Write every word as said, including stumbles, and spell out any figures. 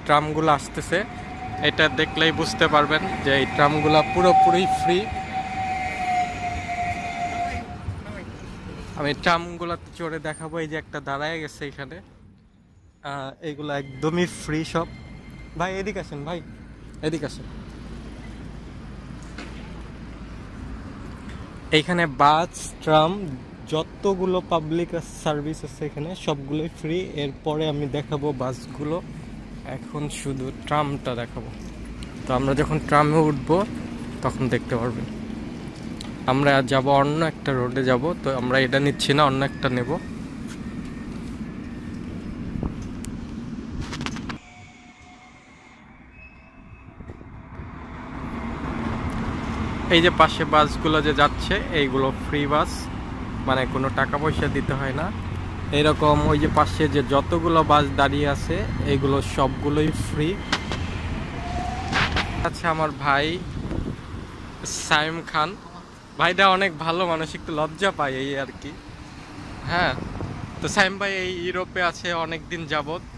ট্রামগুলো আসতেছে, এটা দেখলেই বুঝতে পারবেন যে এই ট্রামগুলো পুরোপুরি ফ্রি। আমি ট্রামগুলোতে চড়ে দেখাবো, এই যে একটা দাঁড়ায় গেছে এখানে, এইগুলো একদমই ফ্রি সব। ভাই এদিকে আসেন, ভাই এদিকে আসেন। এইখানে বাস ট্রাম যতগুলো পাবলিক সার্ভিস আছে এখানে সবগুলোই ফ্রি। এরপরে আমি দেখাবো বাসগুলো, এখন শুধু ট্রামটা দেখাবো। তো আমরা যখন ট্রামে উঠবো তখন দেখতে পারবেন। আমরা যাব অন্য একটা রোডে যাব, তো আমরা এটা নিচ্ছি না, অন্য একটা নেব। এই যে পাশে বাসগুলো যে যাচ্ছে এইগুলো ফ্রি বাস, মানে কোনো টাকা পয়সা দিতে হয় না। এরকম ওই যে পাশে যে যতগুলো বাস দাঁড়িয়ে আছে এইগুলো সবগুলোই ফ্রি। আচ্ছা, আমার ভাই সাইম খান, ভাইটা অনেক ভালো মানুষ, একটু লজ্জা পাই এই আর কি। হ্যাঁ, তো সাইম ভাই এই ইউরোপে আছে অনেক দিন যাবত।